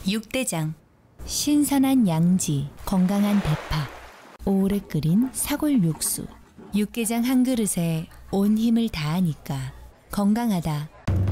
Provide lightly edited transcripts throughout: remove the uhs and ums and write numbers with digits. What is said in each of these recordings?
육대장. 신선한 양지, 건강한 대파, 오래 끓인 사골 육수. 육개장 한 그릇에 온 힘을 다하니까 건강하다.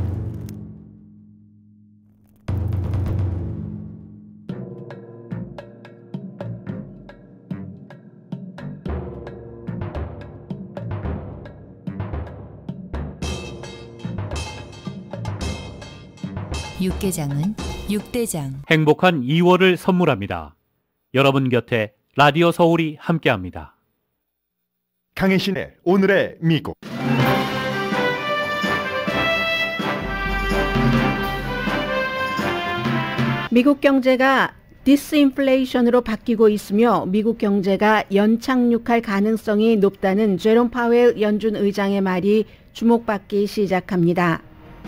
육개장은 육대장. 행복한 2월을 선물합니다. 여러분 곁에 라디오 서울이 함께합니다. 강혜신의 오늘의 미국. 미국 경제가 디스인플레이션으로 바뀌고 있으며 미국 경제가 연착륙할 가능성이 높다는 제롬 파웰 연준 의장의 말이 주목받기 시작합니다.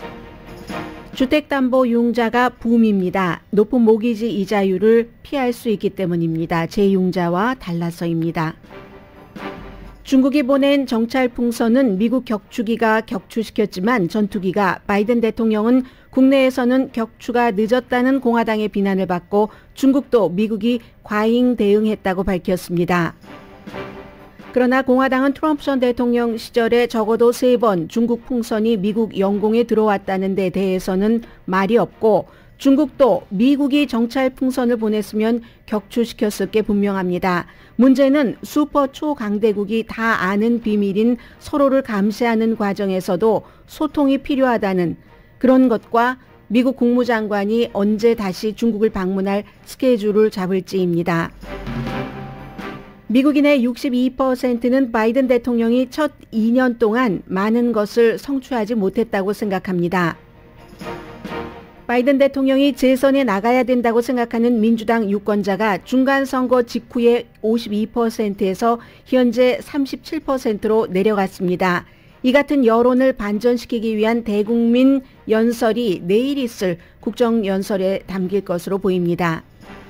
주택담보융자가 붐입니다. 높은 모기지 이자율을 피할 수 있기 때문입니다. 재융자와 달라서입니다. 중국이 보낸 정찰 풍선은 미국 격추기가 격추시켰지만 전투기가 바이든 대통령은 국내에서는 격추가 늦었다는 공화당의 비난을 받고 중국도 미국이 과잉 대응했다고 밝혔습니다. 그러나 공화당은 트럼프 전 대통령 시절에 적어도 3번 중국 풍선이 미국 영공에 들어왔다는 데 대해서는 말이 없고 중국도 미국이 정찰 풍선을 보냈으면 격추시켰을 게 분명합니다. 문제는 슈퍼 초강대국이 다 아는 비밀인 서로를 감시하는 과정에서도 소통이 필요하다는 그런 것과 미국 국무장관이 언제 다시 중국을 방문할 스케줄을 잡을지입니다. 미국인의 62%는 바이든 대통령이 첫 2년 동안 많은 것을 성취하지 못했다고 생각합니다. 바이든 대통령이 재선에 나가야 된다고 생각하는 민주당 유권자가 중간선거 직후에 52%에서 현재 37%로 내려갔습니다. 이 같은 여론을 반전시키기 위한 대국민 연설이 내일 있을 국정연설에 담길 것으로 보입니다.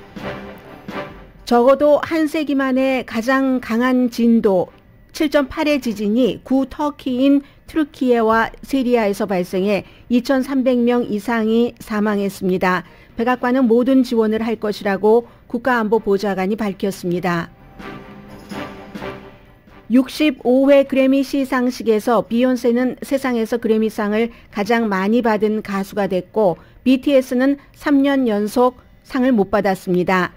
적어도 한 세기 만에 가장 강한 진도 7.8의 지진이 구터키인 튀르키예와 시리아에서 발생해 2,300명 이상이 사망했습니다. 백악관은 모든 지원을 할 것이라고 국가안보보좌관이 밝혔습니다. 65회 그래미 시상식에서 비욘세는 세상에서 그래미상을 가장 많이 받은 가수가 됐고 BTS는 3년 연속 상을 못 받았습니다.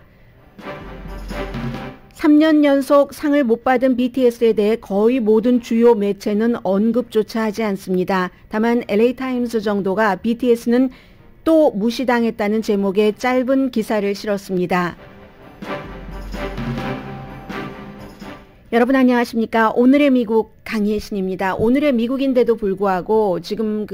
3년 연속 상을 못 받은 BTS에 대해 거의 모든 주요 매체는 언급조차 하지 않습니다. 다만 LA타임스 정도가 BTS는 또 무시당했다는 제목의 짧은 기사를 실었습니다. 여러분 안녕하십니까? 오늘의 미국 강혜신입니다. 오늘의 미국인데도 불구하고 지금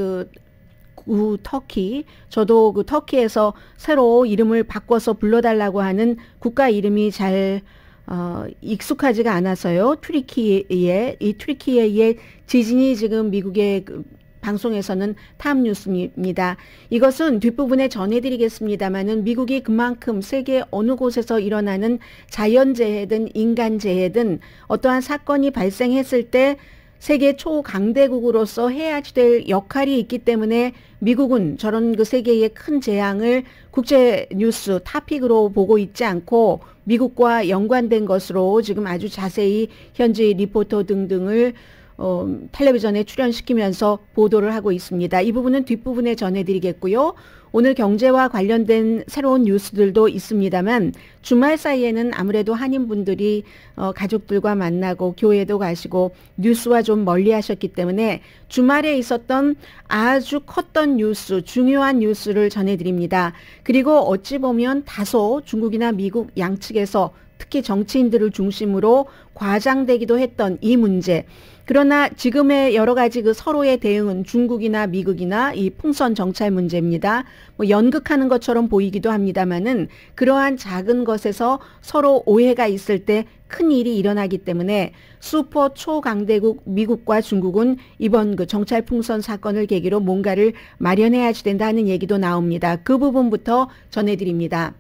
터키, 저도 터키에서 새로 이름을 바꿔서 불러달라고 하는 국가 이름이 잘 익숙하지가 않아서요. 튀르키예의 지진이 지금 미국의 방송에서는 탑뉴스입니다. 이것은 뒷부분에 전해드리겠습니다마는 미국이 그만큼 세계 어느 곳에서 일어나는 자연재해든 인간재해든 어떠한 사건이 발생했을 때 세계 초강대국으로서 해야지 될 역할이 있기 때문에 미국은 저런 세계의 큰 재앙을 국제 뉴스 토픽으로 보고 있지 않고 미국과 연관된 것으로 지금 아주 자세히 현지 리포터 등등을 텔레비전에 출연시키면서 보도를 하고 있습니다. 이 부분은 뒷부분에 전해드리겠고요. 오늘 경제와 관련된 새로운 뉴스들도 있습니다만 주말 사이에는 아무래도 한인분들이 가족들과 만나고 교회도 가시고 뉴스와 좀 멀리 하셨기 때문에 주말에 있었던 아주 컸던 뉴스, 중요한 뉴스를 전해드립니다. 그리고 어찌 보면 다소 중국이나 미국 양측에서 특히 정치인들을 중심으로 과장되기도 했던 이 문제. 그러나 지금의 여러 가지 서로의 대응은 중국이나 미국이나 이 풍선 정찰 문제입니다. 연극하는 것처럼 보이기도 합니다만은 그러한 작은 것에서 서로 오해가 있을 때 큰 일이 일어나기 때문에 슈퍼 초강대국 미국과 중국은 이번 정찰 풍선 사건을 계기로 뭔가를 마련해야 된다는 얘기도 나옵니다. 그 부분부터 전해드립니다.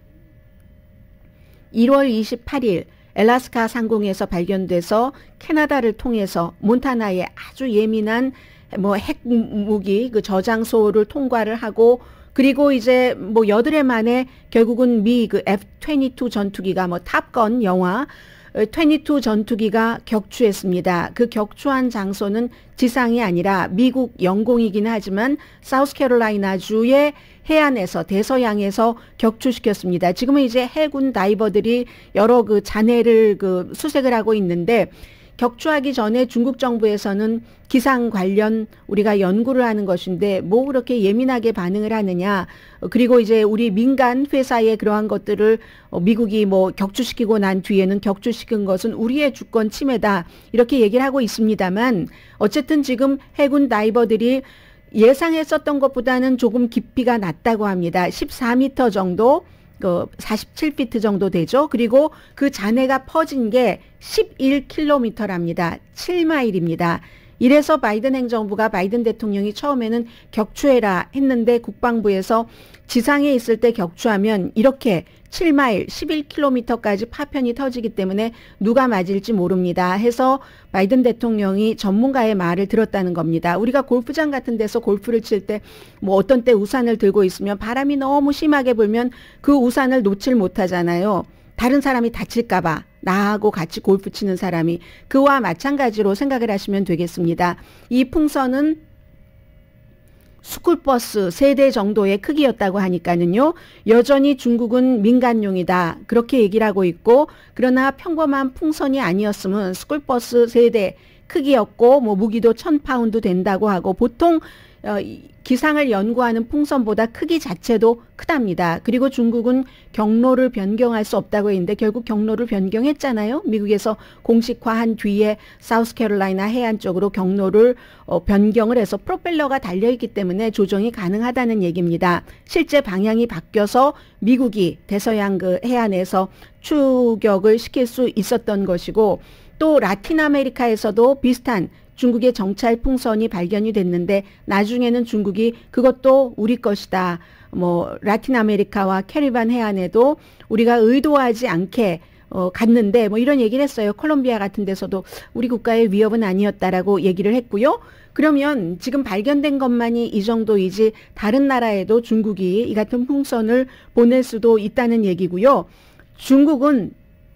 1월 28일 엘라스카 상공에서 발견돼서 캐나다를 통해서 몬타나의 아주 예민한 핵무기 저장소를 통과를 하고 그리고 이제 뭐 여드레 만에 결국은 미 그 F-22 전투기가 뭐 탑건 영화 22 전투기가 격추했습니다. 그 격추한 장소는 지상이 아니라 미국 영공이긴 하지만 사우스캐롤라이나주의 해안에서 대서양에서 격추시켰습니다. 지금은 이제 해군 다이버들이 여러 그 잔해를 그 수색을 하고 있는데 격추하기 전에 중국 정부에서는 기상 관련 우리가 연구를 하는 것인데 뭐 그렇게 예민하게 반응을 하느냐. 그리고 이제 우리 민간 회사의 그러한 것들을 미국이 뭐 격추시키고 난 뒤에는 격추시킨 것은 우리의 주권 침해다. 이렇게 얘기를 하고 있습니다만 어쨌든 지금 해군 다이버들이 예상했었던 것보다는 조금 깊이가 낮다고 합니다. 14m 정도. 47피트 정도 되죠. 그리고 그 잔해가 퍼진 게 11km랍니다. 7마일입니다. 이래서 바이든 행정부가 바이든 대통령이 처음에는 격추해라 했는데 국방부에서 지상에 있을 때 격추하면 이렇게 7마일 11km까지 파편이 터지기 때문에 누가 맞을지 모릅니다 해서 바이든 대통령이 전문가의 말을 들었다는 겁니다. 우리가 골프장 같은 데서 골프를 칠 때 뭐 어떤 때 우산을 들고 있으면 바람이 너무 심하게 불면 그 우산을 놓질 못하잖아요. 다른 사람이 다칠까 봐 나하고 같이 골프 치는 사람이 그와 마찬가지로 생각을 하시면 되겠습니다. 이 풍선은 스쿨버스 세대 정도의 크기였다고 하니까는요. 여전히 중국은 민간용이다. 그렇게 얘기를 하고 있고 그러나 평범한 풍선이 아니었으면 스쿨버스 세대 크기였고 뭐 무기도 1000파운드 된다고 하고 보통 기상을 연구하는 풍선보다 크기 자체도 크답니다. 그리고 중국은 경로를 변경할 수 없다고 했는데 결국 경로를 변경했잖아요. 미국에서 공식화한 뒤에 사우스캐롤라이나 해안 쪽으로 경로를 변경을 해서 프로펠러가 달려있기 때문에 조정이 가능하다는 얘기입니다. 실제 방향이 바뀌어서 미국이 대서양 그 해안에서 추격을 시킬 수 있었던 것이고 또 라틴 아메리카에서도 비슷한 중국의 정찰 풍선이 발견이 됐는데 나중에는 중국이 그것도 우리 것이다. 뭐 라틴 아메리카와 캐리반 해안에도 우리가 의도하지 않게 갔는데 뭐 이런 얘기를 했어요. 콜롬비아 같은 데서도 우리 국가의 위협은 아니었다라고 얘기를 했고요. 그러면 지금 발견된 것만이 이 정도이지 다른 나라에도 중국이 이 같은 풍선을 보낼 수도 있다는 얘기고요. 중국은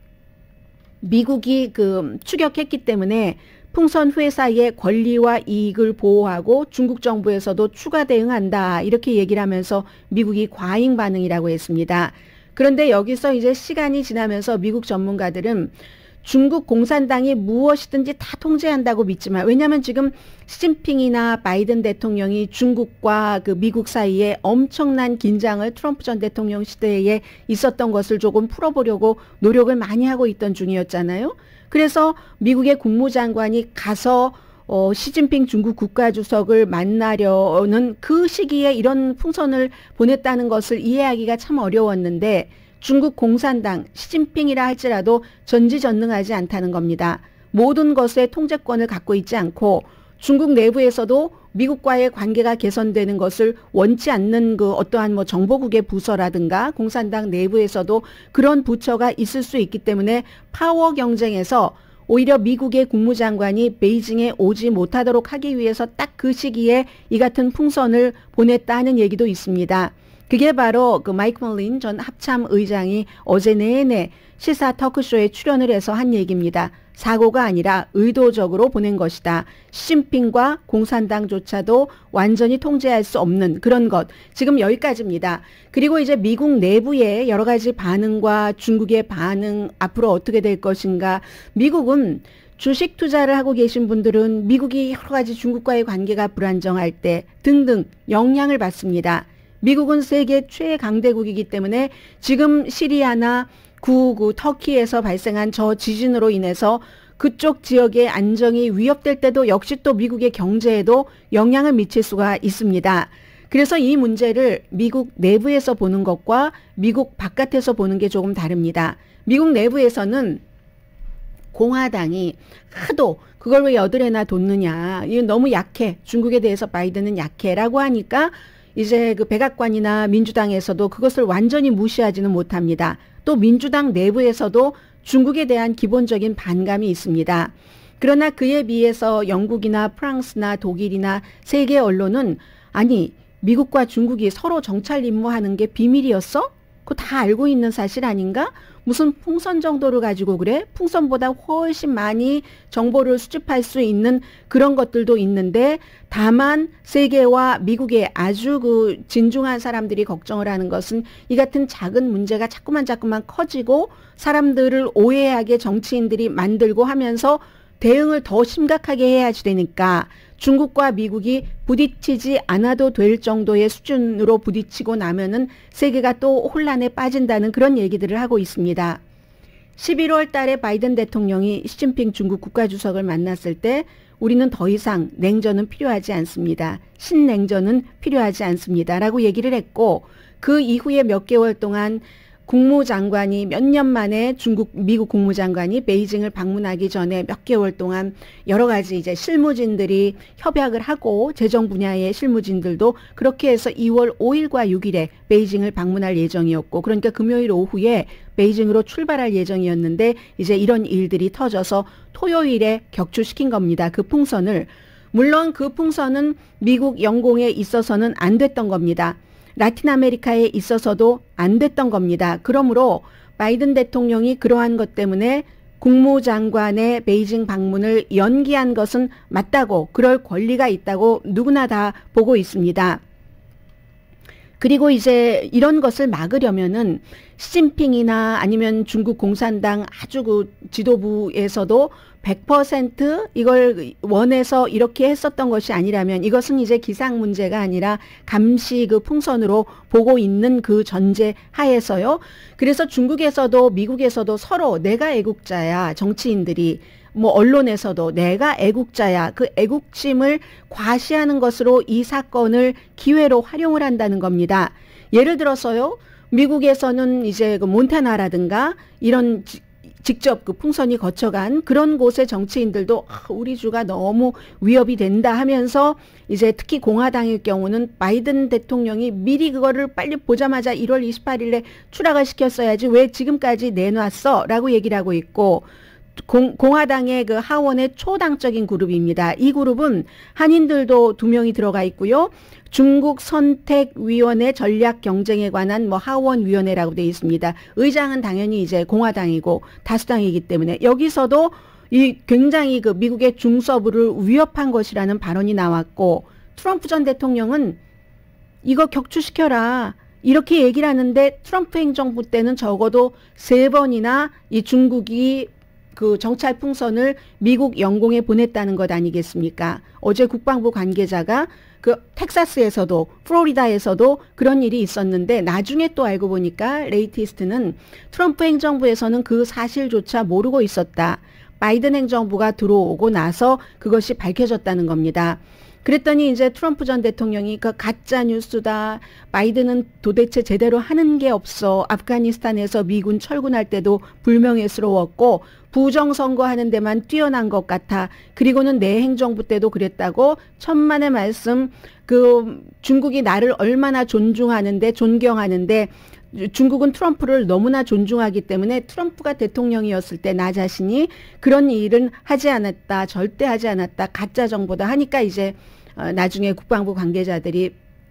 미국이 그 추격했기 때문에 풍선 회사의 권리와 이익을 보호하고 중국 정부에서도 추가 대응한다. 이렇게 얘기를 하면서 미국이 과잉 반응이라고 했습니다. 그런데 여기서 이제 시간이 지나면서 미국 전문가들은 중국 공산당이 무엇이든지 다 통제한다고 믿지만 왜냐하면 지금 시진핑이나 바이든 대통령이 중국과 그 미국 사이에 엄청난 긴장을 트럼프 전 대통령 시대에 있었던 것을 조금 풀어보려고 노력을 많이 하고 있던 중이었잖아요. 그래서 미국의 국무장관이 가서 시진핑 중국 국가주석을 만나려는 그 시기에 이런 풍선을 보냈다는 것을 이해하기가 참 어려웠는데 중국 공산당 시진핑이라 할지라도 전지전능하지 않다는 겁니다. 모든 것의 통제권을 갖고 있지 않고 중국 내부에서도 미국과의 관계가 개선되는 것을 원치 않는 그 어떠한 뭐 정보국의 부서라든가 공산당 내부에서도 그런 부처가 있을 수 있기 때문에 파워 경쟁에서 오히려 미국의 국무장관이 베이징에 오지 못하도록 하기 위해서 딱 그 시기에 이 같은 풍선을 보냈다는 얘기도 있습니다. 그게 바로 그 마이크 멀린 전 합참 의장이 어제 내내 시사 토크쇼에 출연을 해서 한 얘기입니다. 사고가 아니라 의도적으로 보낸 것이다. 시진핑과 공산당조차도 완전히 통제할 수 없는 그런 것. 지금 여기까지입니다. 그리고 이제 미국 내부의 여러 가지 반응과 중국의 반응 앞으로 어떻게 될 것인가. 미국은 주식 투자를 하고 계신 분들은 미국이 여러 가지 중국과의 관계가 불안정할 때 등등 영향을 받습니다. 미국은 세계 최강대국이기 때문에 지금 시리아나 터키에서 발생한 저 지진으로 인해서 그쪽 지역의 안정이 위협될 때도 역시 또 미국의 경제에도 영향을 미칠 수가 있습니다. 그래서 이 문제를 미국 내부에서 보는 것과 미국 바깥에서 보는 게 조금 다릅니다. 미국 내부에서는 공화당이 하도 그걸 왜 여드레나 뒀느냐. 이건 너무 약해. 중국에 대해서 바이든은 약해라고 하니까 이제 그 백악관이나 민주당에서도 그것을 완전히 무시하지는 못합니다. 또 민주당 내부에서도 중국에 대한 기본적인 반감이 있습니다. 그러나 그에 비해서 영국이나 프랑스나 독일이나 세계 언론은 아니 미국과 중국이 서로 정찰 임무하는 게 비밀이었어? 그거 다 알고 있는 사실 아닌가? 무슨 풍선 정도를 가지고 그래? 풍선보다 훨씬 많이 정보를 수집할 수 있는 그런 것들도 있는데, 다만 세계와 미국의 아주 그 진중한 사람들이 걱정을 하는 것은 이 같은 작은 문제가 자꾸만 커지고 사람들을 오해하게 정치인들이 만들고 하면서 대응을 더 심각하게 해야지 되니까 중국과 미국이 부딪히지 않아도 될 정도의 수준으로 부딪히고 나면은 세계가 또 혼란에 빠진다는 그런 얘기들을 하고 있습니다. 11월 달에 바이든 대통령이 시진핑 중국 국가주석을 만났을 때 우리는 더 이상 냉전은 필요하지 않습니다. 신냉전은 필요하지 않습니다. 라고 얘기를 했고, 그 이후에 몇 개월 동안 국무장관이 몇 년 만에 미국 국무장관이 베이징을 방문하기 전에 몇 개월 동안 여러 가지 이제 실무진들이 협약을 하고, 재정 분야의 실무진들도 그렇게 해서 2월 5일과 6일에 베이징을 방문할 예정이었고, 그러니까 금요일 오후에 베이징으로 출발할 예정이었는데 이제 이런 일들이 터져서 토요일에 격추시킨 겁니다. 그 풍선을. 물론 그 풍선은 미국 영공에 있어서는 안 됐던 겁니다. 라틴 아메리카에 있어서도 안 됐던 겁니다. 그러므로 바이든 대통령이 그러한 것 때문에 국무장관의 베이징 방문을 연기한 것은 맞다고, 그럴 권리가 있다고 누구나 다 보고 있습니다. 그리고 이제 이런 것을 막으려면은 시진핑이나 아니면 중국 공산당 아주 그 지도부에서도 100% 이걸 원해서 이렇게 했었던 것이 아니라면, 이것은 이제 기상 문제가 아니라 감시 그 풍선으로 보고 있는 그 전제 하에서요. 그래서 중국에서도 미국에서도 서로 내가 애국자야, 정치인들이 뭐 언론에서도 내가 애국자야, 그 애국심을 과시하는 것으로 이 사건을 기회로 활용을 한다는 겁니다. 예를 들어서요, 미국에서는 이제 그 몬타나라든가 이런 직접 그 풍선이 거쳐간 그런 곳의 정치인들도 우리 주가 너무 위협이 된다 하면서, 이제 특히 공화당일 경우는 바이든 대통령이 미리 그거를 빨리 보자마자 1월 28일에 추락을 시켰어야지 왜 지금까지 내놨어? 라고 얘기를 하고 있고, 공화당의 그 하원의 초당적인 그룹입니다. 이 그룹은 한인들도 2명이 들어가 있고요. 중국 선택위원회 전략 경쟁에 관한 뭐 하원위원회라고 되어 있습니다. 의장은 당연히 이제 공화당이고 다수당이기 때문에 여기서도 이 굉장히 그 미국의 중서부를 위협한 것이라는 발언이 나왔고, 트럼프 전 대통령은 이거 격추시켜라 이렇게 얘기를 하는데, 트럼프 행정부 때는 적어도 3번이나 이 중국이 그 정찰 풍선을 미국 영공에 보냈다는 것 아니겠습니까? 어제 국방부 관계자가 그 텍사스에서도 플로리다에서도 그런 일이 있었는데, 나중에 또 알고 보니까 레이티스트는 트럼프 행정부에서는 그 사실조차 모르고 있었다. 바이든 행정부가 들어오고 나서 그것이 밝혀졌다는 겁니다. 그랬더니 이제 트럼프 전 대통령이 그 가짜 뉴스다, 바이든은 도대체 제대로 하는 게 없어, 아프가니스탄에서 미군 철군할 때도 불명예스러웠고 부정선거 하는 데만 뛰어난 것 같아, 그리고는 내 행정부 때도 그랬다고 천만의 말씀, 그 중국이 나를 얼마나 존중하는데 존경하는데, 중국은 트럼프를 너무나 존중하기 때문에 트럼프가 대통령이었을 때 나 자신이 그런 일은 하지 않았다, 절대 하지 않았다, 가짜 정보다 하니까 이제 나중에 국방부 관계자들이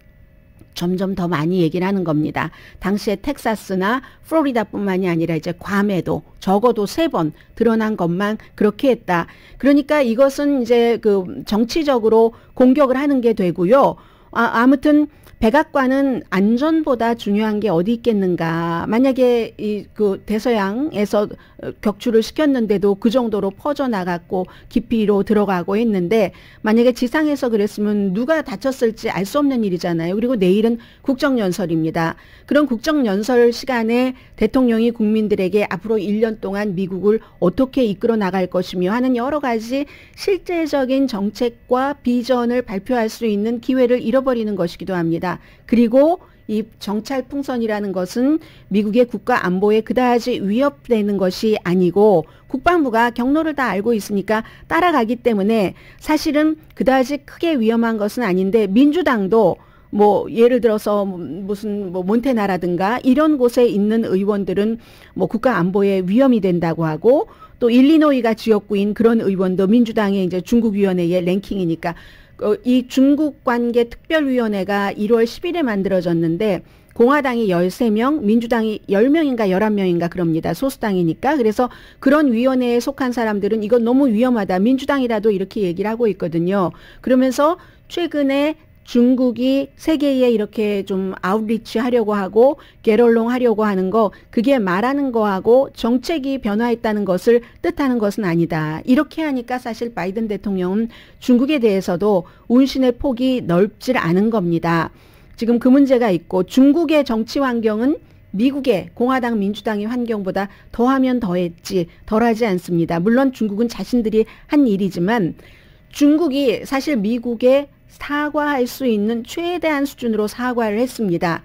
점점 더 많이 얘기를 하는 겁니다. 당시에 텍사스나 플로리다뿐만이 아니라 이제 괌에도 적어도 3번 드러난 것만 그렇게 했다. 그러니까 이것은 이제 그 정치적으로 공격을 하는 게 되고요. 아무튼 백악관은 안전보다 중요한 게 어디 있겠는가. 만약에 그 대서양에서 격추를 시켰는데도 그 정도로 퍼져나갔고 깊이로 들어가고 했는데, 만약에 지상에서 그랬으면 누가 다쳤을지 알 수 없는 일이잖아요. 그리고 내일은 국정연설입니다. 그런 국정연설 시간에 대통령이 국민들에게 앞으로 1년 동안 미국을 어떻게 이끌어 나갈 것이며 하는 여러 가지 실제적인 정책과 비전을 발표할 수 있는 기회를 잃어버리는 것이기도 합니다. 그리고 이 정찰 풍선이라는 것은 미국의 국가 안보에 그다지 위협되는 것이 아니고, 국방부가 경로를 다 알고 있으니까 따라가기 때문에 사실은 그다지 크게 위험한 것은 아닌데, 민주당도 뭐 예를 들어서 무슨 뭐 몬테나라든가 이런 곳에 있는 의원들은 뭐 국가 안보에 위험이 된다고 하고, 또 일리노이가 지역구인 그런 의원도 민주당의 이제 중국위원회의 랭킹이니까 이 중국 관계 특별위원회가 1월 10일에 만들어졌는데 공화당이 13명, 민주당이 10명인가 11명인가 그럽니다. 소수당이니까. 그래서 그런 위원회에 속한 사람들은 이건 너무 위험하다. 민주당이라도 이렇게 얘기를 하고 있거든요. 그러면서 최근에 중국이 세계에 이렇게 좀 아웃리치 하려고 하고 겟얼롱 하려고 하는 거, 그게 말하는 거하고 정책이 변화했다는 것을 뜻하는 것은 아니다. 이렇게 하니까 사실 바이든 대통령은 중국에 대해서도 운신의 폭이 넓질 않은 겁니다. 지금 그 문제가 있고, 중국의 정치 환경은 미국의 공화당 민주당의 환경보다 더하면 더했지 덜하지 않습니다. 물론 중국은 자신들이 한 일이지만 중국이 사실 미국에 사과할 수 있는 최대한 수준으로 사과를 했습니다.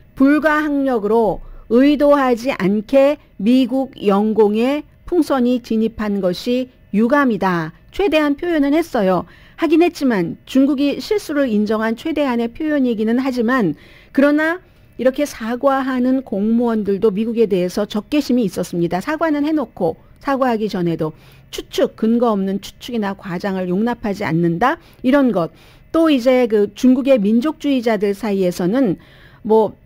불가항력으로 의도하지 않게 미국 영공에 풍선이 진입한 것이 유감이다. 최대한 표현은 했어요. 하긴 했지만 중국이 실수를 인정한 최대한의 표현이기는 하지만, 그러나 이렇게 사과하는 공무원들도 미국에 대해서 적개심이 있었습니다. 사과는 해놓고 사과하기 전에도 추측, 근거 없는 추측이나 과장을 용납하지 않는다, 이런 것. 또 이제 그 중국의 민족주의자들 사이에서는 뭐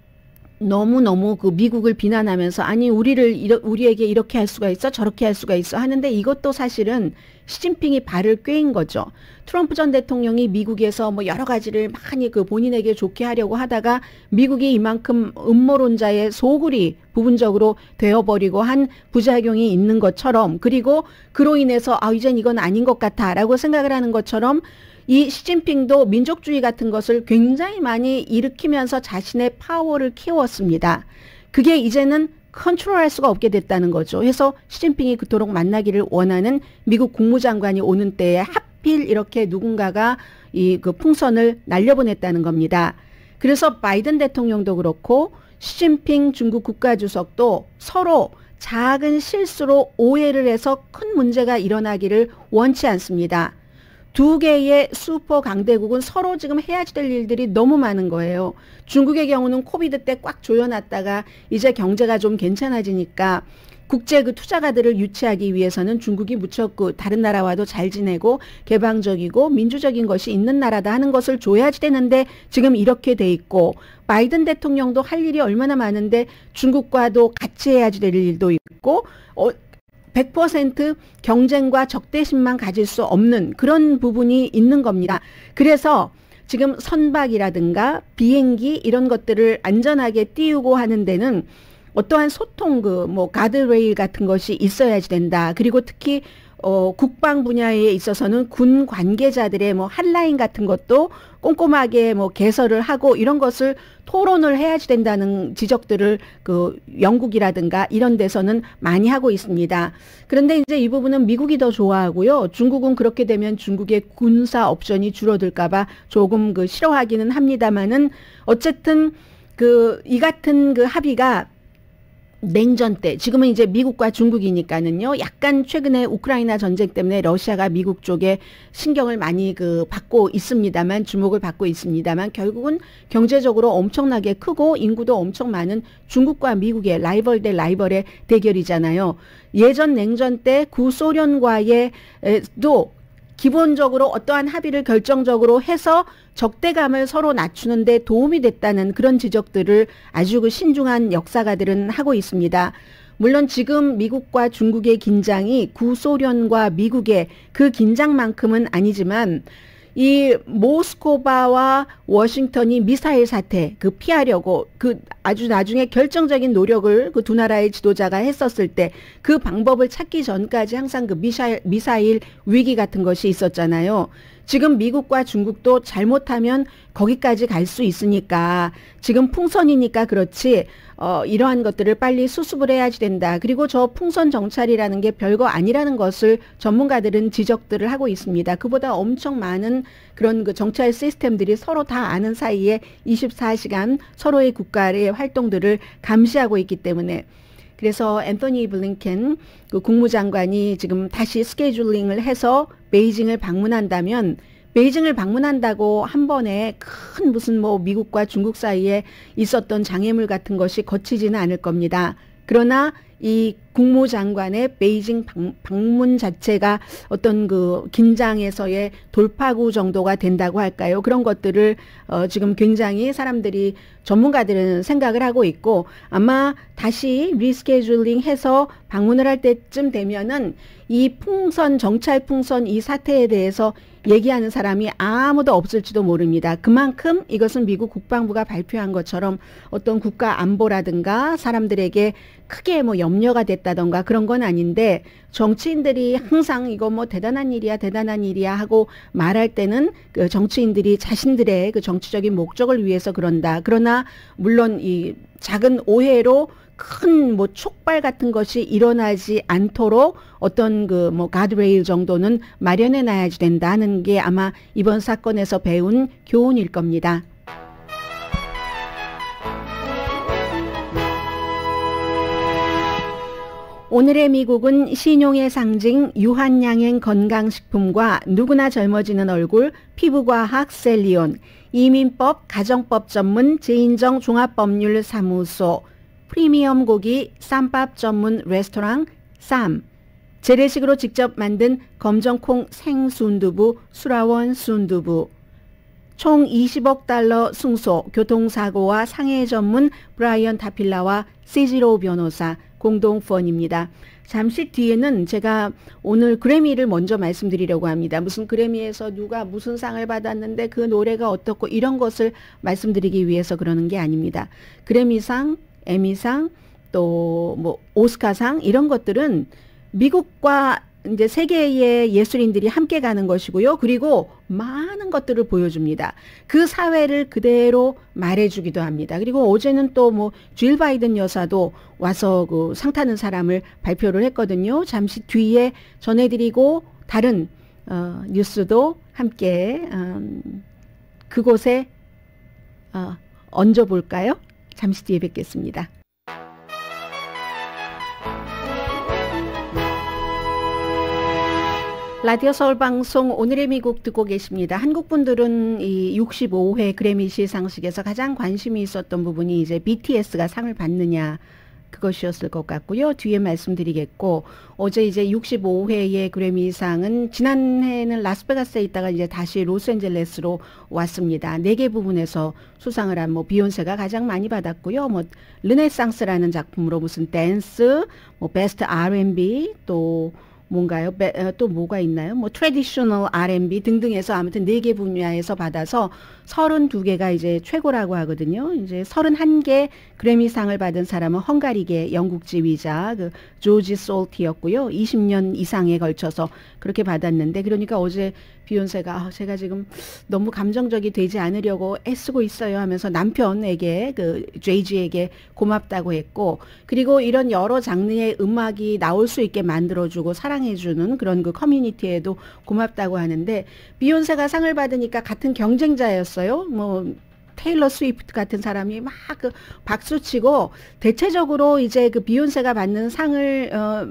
너무너무 그 미국을 비난하면서 아니 우리에게 이렇게 할 수가 있어 저렇게 할 수가 있어 하는데, 이것도 사실은 시진핑이 발을 꿰인 거죠. 트럼프 전 대통령이 미국에서 뭐 여러 가지를 많이 그 본인에게 좋게 하려고 하다가 미국이 이만큼 음모론자의 소굴이 부분적으로 되어버리고 한 부작용이 있는 것처럼, 그리고 그로 인해서 이젠 이건 아닌 것 같아 라고 생각을 하는 것처럼 이 시진핑도 민족주의 같은 것을 굉장히 많이 일으키면서 자신의 파워를 키웠습니다. 그게 이제는 컨트롤할 수가 없게 됐다는 거죠. 그래서 시진핑이 그토록 만나기를 원하는 미국 국무장관이 오는 때에 하필 이렇게 누군가가 이 그 풍선을 날려보냈다는 겁니다. 그래서 바이든 대통령도 그렇고 시진핑 중국 국가주석도 서로 작은 실수로 오해를 해서 큰 문제가 일어나기를 원치 않습니다. 두 개의 슈퍼 강대국은 서로 지금 해야 될 일들이 너무 많은 거예요. 중국의 경우는 코비드 때 꽉 조여놨다가 이제 경제가 좀 괜찮아지니까 국제 그 투자가들을 유치하기 위해서는 중국이 무척 그 다른 나라와도 잘 지내고 개방적이고 민주적인 것이 있는 나라다 하는 것을 줘야지 되는데 지금 이렇게 돼 있고, 바이든 대통령도 할 일이 얼마나 많은데 중국과도 같이 해야지 될 일도 있고 100% 경쟁과 적대심만 가질 수 없는 그런 부분이 있는 겁니다. 그래서 지금 선박이라든가 비행기 이런 것들을 안전하게 띄우고 하는 데는 어떠한 소통 가드레일 같은 것이 있어야지 된다. 그리고 특히 국방 분야에 있어서는 군 관계자들의 핫라인 같은 것도 꼼꼼하게 개설을 하고 이런 것을 토론을 해야지 된다는 지적들을 그 영국이라든가 이런 데서는 많이 하고 있습니다. 그런데 이제 이 부분은 미국이 더 좋아하고요. 중국은 그렇게 되면 중국의 군사 옵션이 줄어들까봐 조금 싫어하기는 합니다만은 어쨌든 이 같은 합의가 냉전 때, 지금은 이제 미국과 중국이니까는요, 약간 최근에 우크라이나 전쟁 때문에 러시아가 미국 쪽에 신경을 많이 받고 있습니다만, 주목을 받고 있습니다만, 결국은 경제적으로 엄청나게 크고 인구도 엄청 많은 중국과 미국의 라이벌 대 라이벌의 대결이잖아요. 예전 냉전 때 구소련과의 도 기본적으로 어떠한 합의를 결정적으로 해서 적대감을 서로 낮추는 데 도움이 됐다는 그런 지적들을 아주 신중한 역사가들은 하고 있습니다. 물론 지금 미국과 중국의 긴장이 구소련과 미국의 그 긴장만큼은 아니지만 이 모스크바와 워싱턴이 미사일 사태 피하려고 아주 나중에 결정적인 노력을 두 나라의 지도자가 했었을 때 그 방법을 찾기 전까지 항상 미사일 위기 같은 것이 있었잖아요. 지금 미국과 중국도 잘못하면 거기까지 갈 수 있으니까 지금 풍선이니까 그렇지 이러한 것들을 빨리 수습을 해야지 된다. 그리고 저 풍선 정찰이라는 게 별거 아니라는 것을 전문가들은 지적들을 하고 있습니다. 그보다 엄청 많은 그런 정찰 시스템들이 서로 다 아는 사이에 24시간 서로의 국가의 활동들을 감시하고 있기 때문에, 그래서 앤토니 블링켄 국무장관이 지금 다시 스케줄링을 해서 베이징을 방문한다면, 베이징을 방문한다고 한 번에 큰 무슨 미국과 중국 사이에 있었던 장애물 같은 것이 거치지는 않을 겁니다. 그러나 이 국무장관의 베이징 방문 자체가 어떤 그 긴장에서의 돌파구 정도가 된다고 할까요? 그런 것들을 지금 굉장히 사람들이 전문가들은 생각을 하고 있고 아마 다시 리스케줄링 해서 방문을 할 때쯤 되면은 이 풍선, 정찰 풍선 이 사태에 대해서 얘기하는 사람이 아무도 없을지도 모릅니다. 그만큼 이것은 미국 국방부가 발표한 것처럼 어떤 국가 안보라든가 사람들에게 크게 뭐 염려가 됐다던가 그런 건 아닌데 정치인들이 항상 이거 뭐 대단한 일이야 하고 말할 때는 그 정치인들이 자신들의 그 정치적인 목적을 위해서 그런다. 그러나 물론 이 작은 오해로 큰 뭐 촉발 같은 것이 일어나지 않도록 어떤 그 뭐 가드레일 정도는 마련해 놔야지 된다는 게 아마 이번 사건에서 배운 교훈일 겁니다. 오늘의 미국은 신용의 상징 유한양행 건강식품과 누구나 젊어지는 얼굴 피부과학 셀리온, 이민법 가정법 전문 제인정 종합법률사무소, 프리미엄 고기 쌈밥 전문 레스토랑 쌈, 재래식으로 직접 만든 검정콩 생순두부 수라원 순두부, 총 20억 달러 승소 교통사고와 상해 전문 브라이언 다필라와 시지로 변호사 공동펀입니다. 잠시 뒤에는 제가 오늘 그래미를 먼저 말씀드리려고 합니다. 무슨 그래미에서 누가 무슨 상을 받았는데 그 노래가 어떻고 이런 것을 말씀드리기 위해서 그러는 게 아닙니다. 그래미상, 에미상, 또 뭐 오스카상 이런 것들은 미국과 이제 세계의 예술인들이 함께 가는 것이고요. 그리고 많은 것들을 보여줍니다. 그 사회를 그대로 말해주기도 합니다. 그리고 어제는 또 뭐 질 바이든 여사도 와서 그 상 타는 사람을 발표를 했거든요. 잠시 뒤에 전해드리고 다른 뉴스도 함께 그곳에 얹어볼까요? 잠시 뒤에 뵙겠습니다. 라디오 서울 방송 오늘의 미국 듣고 계십니다. 한국 분들은 이 65회 그래미 시상식에서 가장 관심이 있었던 부분이 이제 BTS가 상을 받느냐 그것이었을 것 같고요. 뒤에 말씀드리겠고 어제 이제 65회의 그래미상은 지난해는 라스베가스에 있다가 이제 다시 로스앤젤레스로 왔습니다. 4개 부분에서 수상을 한 뭐 비욘세가 가장 많이 받았고요. 뭐 르네상스라는 작품으로 무슨 댄스, 뭐 베스트 R&B 또 뭔가요? 또 뭐가 있나요? 뭐 트래디셔널 R&B 등등해서 아무튼 4개 분야에서 받아서 32개가 이제 최고라고 하거든요. 이제 31개 그래미상을 받은 사람은 헝가리계 영국 지휘자 그 조지 솔티였고요. 20년 이상에 걸쳐서 그렇게 받았는데 그러니까 어제 비욘세가 제가 지금 너무 감정적이 되지 않으려고 애쓰고 있어요 하면서 남편에게 그 제이지에게 고맙다고 했고 그리고 이런 여러 장르의 음악이 나올 수 있게 만들어주고 사랑해주는 그런 그 커뮤니티에도 고맙다고 하는데 비욘세가 상을 받으니까 같은 경쟁자였어요. 뭐 테일러 스위프트 같은 사람이 막 그 박수치고 대체적으로 이제 그 비욘세가 받는 상을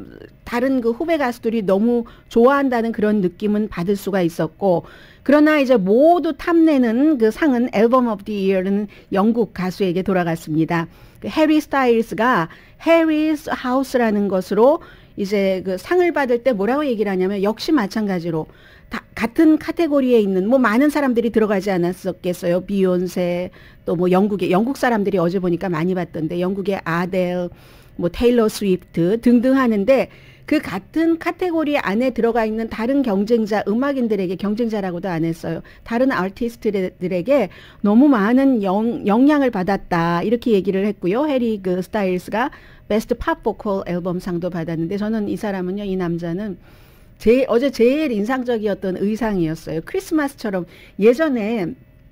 다른 그 후배 가수들이 너무 좋아한다는 그런 느낌은 받을 수가 있었고 그러나 이제 모두 탐내는 그 상은 앨범 오브 디 이어는 영국 가수에게 돌아갔습니다. 그 해리 스타일스가 해리스 하우스라는 것으로 이제 그 상을 받을 때 뭐라고 얘기를 하냐면 역시 마찬가지로 같은 카테고리에 있는 뭐 많은 사람들이 들어가지 않았었겠어요. 비욘세 또 뭐 영국 사람들이 어제 보니까 많이 봤던데 영국의 아델 뭐 테일러 스위프트 등등 하는데 그 같은 카테고리 안에 들어가 있는 다른 경쟁자 음악인들에게 경쟁자라고도 안 했어요. 다른 아티스트들에게 너무 많은 영향을 받았다 이렇게 얘기를 했고요. 해리 그 스타일스가 베스트 팝 보컬 앨범 상도 받았는데 저는 이 사람은요 이 남자는 어제 제일 인상적이었던 의상이었어요. 크리스마스처럼 예전에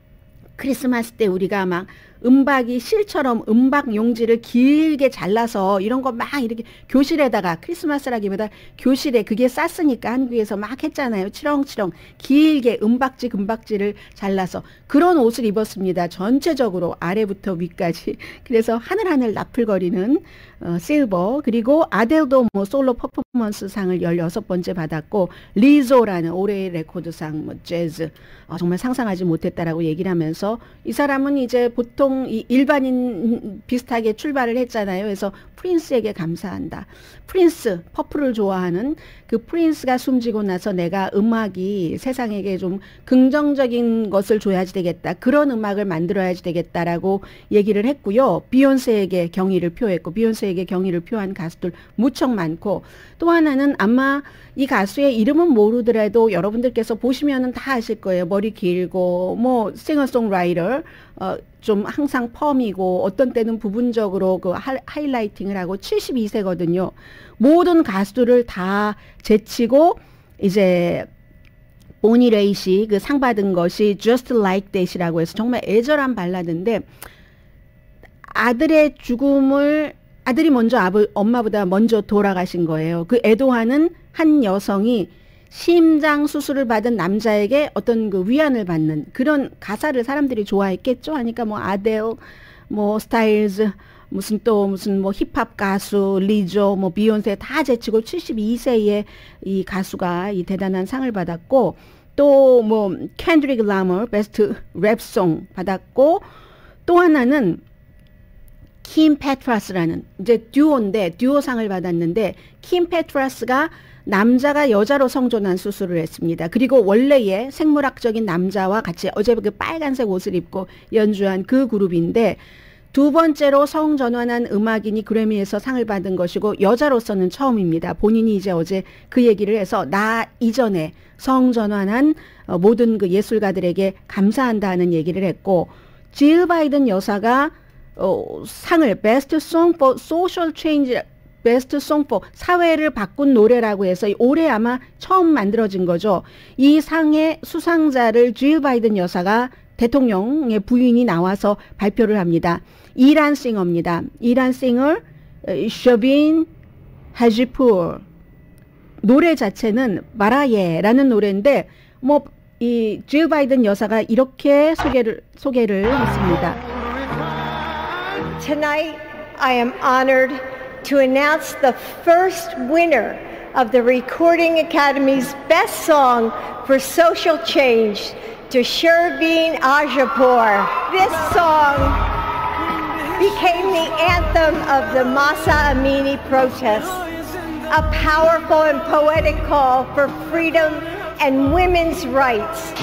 크리스마스 때 우리가 막 은박이 실처럼 은박 용지를 길게 잘라서 이런 거 막 이렇게 교실에다가 크리스마스라기보다 교실에 그게 쌌으니까 한국에서 막 했잖아요. 치렁치렁 길게 은박지 금박지를 잘라서 그런 옷을 입었습니다. 전체적으로 아래부터 위까지. 그래서 하늘하늘 나풀거리는 실버 그리고 아델도 뭐 솔로 퍼포먼스 상을 16번째 받았고 리조라는 올해의 레코드상 뭐 재즈 정말 상상하지 못했다라고 얘기를 하면서 이 사람은 이제 보통 보통 일반인 비슷하게 출발을 했잖아요. 그래서 프린스에게 감사한다. 프린스, 퍼플을 좋아하는 그 프린스가 숨지고 나서 내가 음악이 세상에게 좀 긍정적인 것을 줘야지 되겠다. 그런 음악을 만들어야지 되겠다라고 얘기를 했고요. 비욘세에게 경의를 표했고, 비욘세에게 경의를 표한 가수들 무척 많고, 또 하나는 아마 이 가수의 이름은 모르더라도 여러분들께서 보시면은 다 아실 거예요. 머리 길고 뭐 싱어송라이터, 좀 항상 펌이고 어떤 때는 부분적으로 그 하이라이팅을 하고 72세거든요. 모든 가수들을 다 제치고 이제 보니 레이시 그 상 받은 것이 Just Like That이라고 해서 정말 애절한 발라드인데, 아들의 죽음을 아들이 먼저 엄마보다 먼저 돌아가신 거예요. 그 애도하는 한 여성이 심장 수술을 받은 남자에게 어떤 그 위안을 받는 그런 가사를 사람들이 좋아했겠죠. 하니까 뭐 아델, 뭐 스타일즈, 무슨 뭐 힙합 가수 리조, 뭐 비욘세 다 제치고 72세의 이 가수가 이 대단한 상을 받았고, 또 뭐 켄드릭 라머 베스트 랩송 받았고, 또 하나는 킴 페트라스라는 이제 듀오인데 듀오상을 받았는데, 킴 페트라스가 남자가 여자로 성전환 수술을 했습니다. 그리고 원래의 생물학적인 남자와 같이 어제 그 빨간색 옷을 입고 연주한 그 그룹인데, 두 번째로 성전환한 음악인이 그래미에서 상을 받은 것이고 여자로서는 처음입니다. 본인이 이제 어제 그 얘기를 해서 나 이전에 성전환한 모든 그 예술가들에게 감사한다는 얘기를 했고, 질 바이든 여사가 상을 Best Song for Social Change, Best Song for 사회를 바꾼 노래라고 해서 올해 아마 처음 만들어진 거죠. 이 상의 수상자를 질 바이든 여사가 대통령의 부인이 나와서 발표를 합니다. 이란 싱어입니다. 이란 싱어 셔빈 하지푸르. 노래 자체는 마라예라는 노래인데 뭐 이 질 바이든 여사가 이렇게 소개를 했습니다. Tonight I am honored to announce the first winner of the Recording Academy's Best Song for Social Change to Shervin Ajapour. This song became the anthem of the Masa Amini protests, a powerful and poetic call for freedom and women's rights.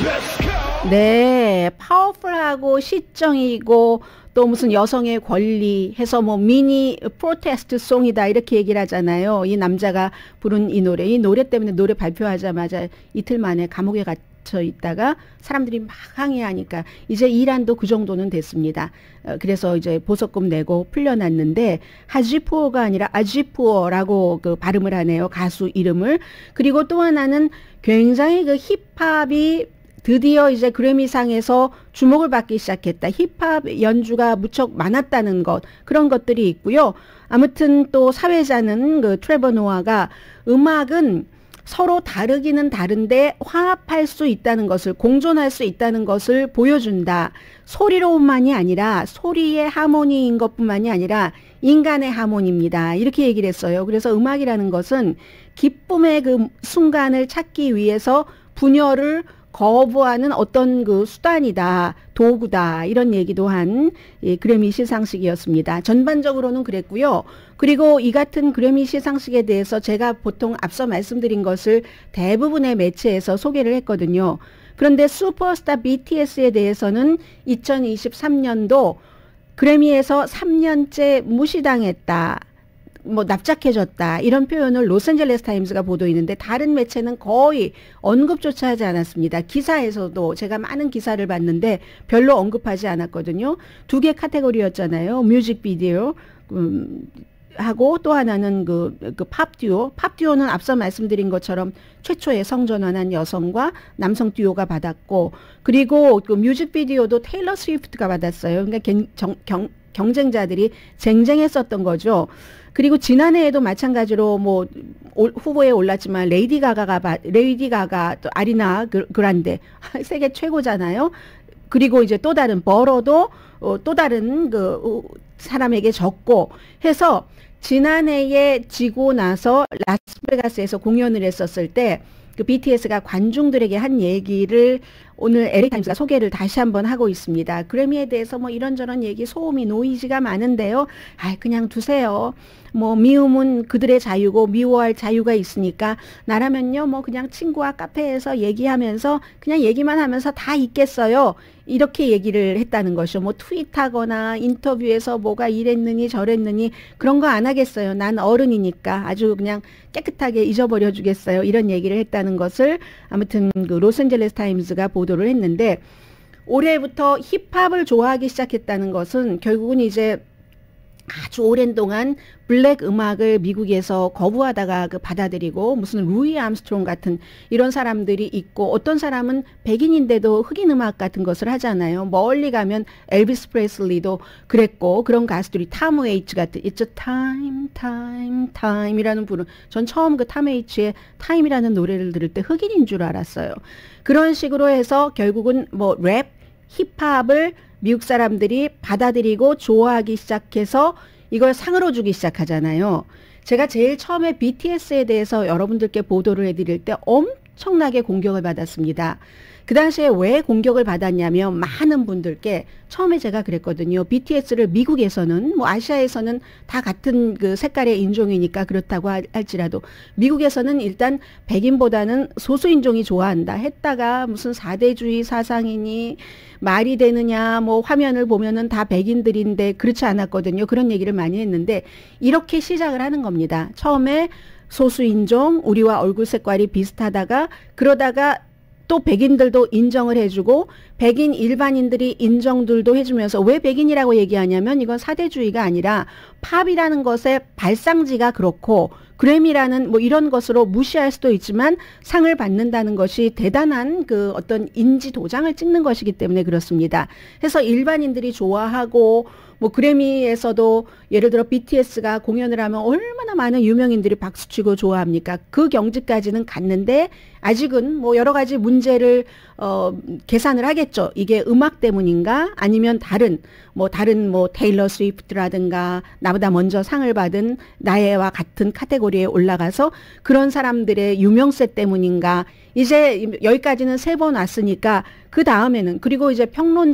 네, 파워풀하고 시적이고 또 무슨 여성의 권리 해서 뭐 미니 프로테스트 송이다 이렇게 얘기를 하잖아요. 이 남자가 부른 이 노래 때문에 노래 발표하자마자 이틀 만에 감옥에 갇혀 있다가 사람들이 막 항의하니까 이제 이란도 그 정도는 됐습니다. 그래서 이제 보석금 내고 풀려났는데, 하지푸어가 아니라 아지푸어라고 그 발음을 하네요. 가수 이름을. 그리고 또 하나는 굉장히 그 힙합이 드디어 이제 그래미상에서 주목을 받기 시작했다. 힙합 연주가 무척 많았다는 것, 그런 것들이 있고요. 아무튼 또 사회자는 그 트레버 노아가 음악은 서로 다르기는 다른데 화합할 수 있다는 것을, 공존할 수 있다는 것을 보여준다. 소리로만이 아니라 소리의 하모니인 것뿐만이 아니라 인간의 하모니입니다. 이렇게 얘기를 했어요. 그래서 음악이라는 것은 기쁨의 그 순간을 찾기 위해서 분열을 거부하는 어떤 그 수단이다, 도구다, 이런 얘기도 한 그래미 시상식이었습니다. 전반적으로는 그랬고요. 그리고 이 같은 그래미 시상식에 대해서 제가 보통 앞서 말씀드린 것을 대부분의 매체에서 소개를 했거든요. 그런데 슈퍼스타 BTS에 대해서는 2023년도 그래미에서 3년째 무시당했다, 뭐 납작해졌다, 이런 표현을 로스앤젤레스 타임스가 보도했는데 다른 매체는 거의 언급조차 하지 않았습니다. 기사에서도 제가 많은 기사를 봤는데 별로 언급하지 않았거든요. 두 개 카테고리였잖아요. 뮤직비디오 하고 또 하나는 그 팝듀오. 팝듀오는 앞서 말씀드린 것처럼 최초의 성전환한 여성과 남성 듀오가 받았고, 그리고 그 뮤직비디오도 테일러 스위프트가 받았어요. 그러니까 경쟁자들이 쟁쟁했었던 거죠. 그리고 지난해에도 마찬가지로 뭐 후보에 올랐지만 레이디 가가 또 아리나 그란데 세계 최고잖아요. 그리고 이제 또 다른 버러도 또 다른 그 사람에게 졌고 해서 지난해에 지고 나서 라스베가스에서 공연을 했었을 때 그 BTS가 관중들에게 한 얘기를 오늘 LA 타임스가 소개를 다시 한번 하고 있습니다. 그래미에 대해서 뭐 이런저런 얘기, 소음이 노이즈가 많은데요. 그냥 두세요. 뭐 미움은 그들의 자유고 미워할 자유가 있으니까 나라면요 뭐 그냥 친구와 카페에서 얘기하면서 그냥 얘기만 하면서 다 있겠어요. 이렇게 얘기를 했다는 것이죠. 뭐 트윗하거나 인터뷰에서 뭐가 이랬느니 저랬느니 그런 거 안 하겠어요. 난 어른이니까 아주 그냥 깨끗하게 잊어버려 주겠어요. 이런 얘기를 했다는 것을 아무튼 그 로스앤젤레스 타임스가 보도를 했는데, 올해부터 힙합을 좋아하기 시작했다는 것은 결국은 이제 아주 오랜 동안 블랙 음악을 미국에서 거부하다가 받아들이고, 무슨 루이 암스트롱 같은 이런 사람들이 있고, 어떤 사람은 백인인데도 흑인 음악 같은 것을 하잖아요. 멀리 가면 엘비스 프레슬리도 그랬고, 그런 가수들이 탐 웨이츠 같은 It's a time, time, time이라는 부른, 전 처음 그 탐 웨이츠의 타임이라는 노래를 들을 때 흑인인 줄 알았어요. 그런 식으로 해서 결국은 뭐 랩, 힙합을 미국 사람들이 받아들이고 좋아하기 시작해서 이걸 상으로 주기 시작하잖아요. 제가 제일 처음에 BTS에 대해서 여러분들께 보도를 해드릴 때 엄청나게 공격을 받았습니다. 그 당시에 왜 공격을 받았냐면, 많은 분들께 처음에 제가 그랬거든요. BTS를 미국에서는, 뭐 아시아에서는 다 같은 그 색깔의 인종이니까 그렇다고 할지라도 미국에서는 일단 백인보다는 소수인종이 좋아한다 했다가, 무슨 4대주의 사상이니 말이 되느냐, 뭐 화면을 보면은 다 백인들인데 그렇지 않았거든요. 그런 얘기를 많이 했는데, 이렇게 시작을 하는 겁니다. 처음에 소수인종, 우리와 얼굴 색깔이 비슷하다가, 그러다가 또 백인들도 인정을 해주고, 백인 일반인들이 인정들도 해주면서, 왜 백인이라고 얘기하냐면 이건 사대주의가 아니라 팝이라는 것의 발상지가 그렇고, 그래미라는 뭐 이런 것으로 무시할 수도 있지만 상을 받는다는 것이 대단한 그 어떤 인지 도장을 찍는 것이기 때문에 그렇습니다. 해서 일반인들이 좋아하고, 뭐 그래미에서도 예를 들어 BTS가 공연을 하면 얼마나 많은 유명인들이 박수치고 좋아합니까? 그 경지까지는 갔는데 아직은 뭐 여러 가지 문제를 계산을 하겠죠. 이게 음악 때문인가, 아니면 다른 뭐 테일러 스위프트라든가 나보다 먼저 상을 받은 나와 같은 카테고리에 올라가서 그런 사람들의 유명세 때문인가. 이제 여기까지는 3번 왔으니까 그 다음에는, 그리고 이제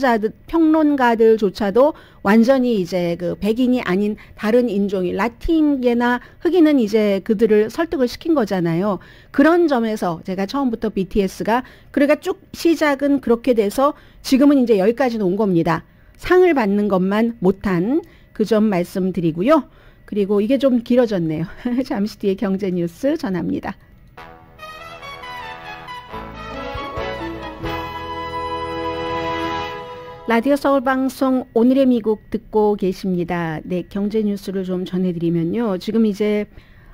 평론가들조차도 완전히 이제 그 백인이 아닌 다른 인종이, 라틴계나 흑인은 이제 그들을 설득을 시킨 거잖아요. 그런 점에서 제가 처음부터 BTS가, 그러니까 쭉 시작은 그렇게 돼서 지금은 이제 여기까지는 온 겁니다. 상을 받는 것만 못한 그 점 말씀드리고요. 그리고 이게 좀 길어졌네요. 잠시 뒤에 경제 뉴스 전합니다. 라디오 서울방송 오늘의 미국 듣고 계십니다. 네, 경제 뉴스를 좀 전해드리면요. 지금 이제